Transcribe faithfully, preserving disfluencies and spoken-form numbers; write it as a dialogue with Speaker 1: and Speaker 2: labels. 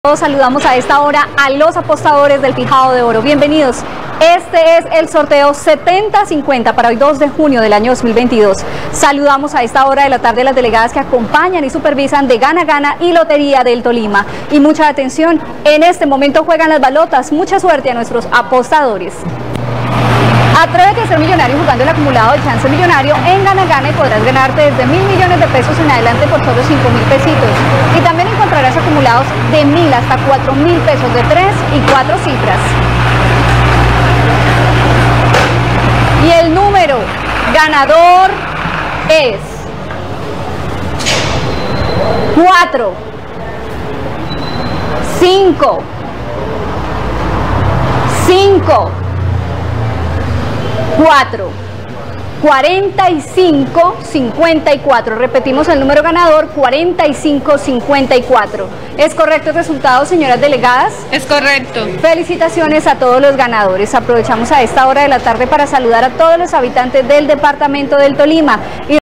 Speaker 1: Todos saludamos a esta hora a los apostadores del Pijao de Oro. Bienvenidos. Este es el sorteo setenta cincuenta para hoy dos de junio del año dos mil veintidós. Saludamos a esta hora de la tarde a las delegadas que acompañan y supervisan de Gana Gana y Lotería del Tolima. Y mucha atención, en este momento juegan las balotas. Mucha suerte a nuestros apostadores. Atrévete a ser millonario jugando el acumulado de Chance Millonario en Gana Gana y podrás ganarte desde mil millones de pesos en adelante por solo cinco mil pesitos. Y también encontrarás acumulados de mil hasta cuatro mil pesos de tres y cuatro cifras. Y el número ganador es cuatro, cinco, cinco, cuatro, cuarenta y cinco, cincuenta y cuatro. Repetimos el número ganador, cuarenta y cinco, cincuenta y cuatro. ¿Es correcto el resultado, señoras delegadas?
Speaker 2: Es correcto.
Speaker 1: Felicitaciones a todos los ganadores. Aprovechamos a esta hora de la tarde para saludar a todos los habitantes del departamento del Tolima. Y